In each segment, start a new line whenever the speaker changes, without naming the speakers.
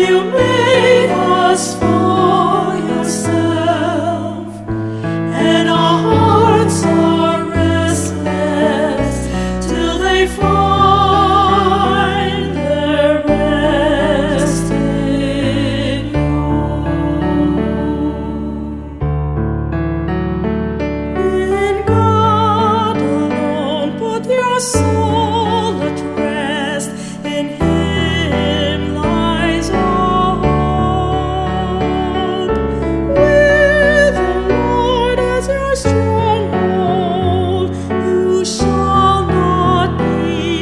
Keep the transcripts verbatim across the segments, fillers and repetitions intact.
you made us for yourself, and our hearts are restless till they find their rest in you. In God alone put your soul at rest, in Him lies all hope. With the Lord as your stronghold, you shall not be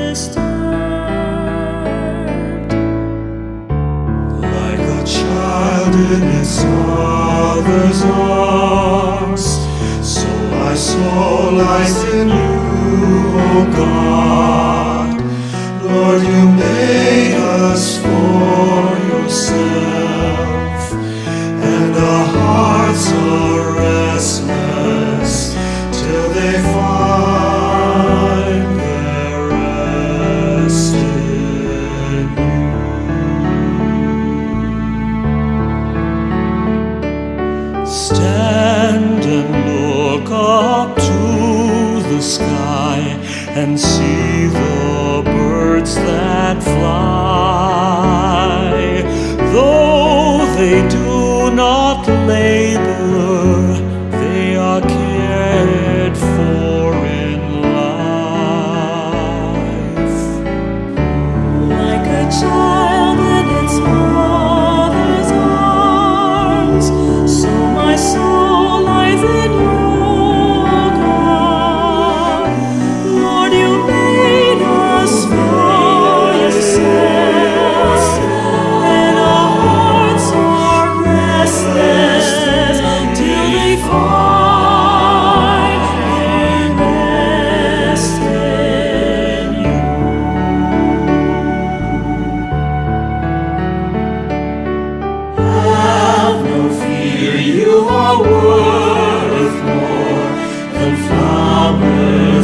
disturbed.
Like a child in its mother's arms, so my soul lies in you, O God. Lord, you made us for yourself, and our hearts are restless till they find their rest in you. Stand and look up to the sky and see the birds that fly. Though they do not labor, they are cared for in life.
Like a child in its mother's arms, so my soul lies in you, O God. Lord, you made us for yourself, and our hearts are restless till they find their rest in you. Have no fear, you are worth more than flowers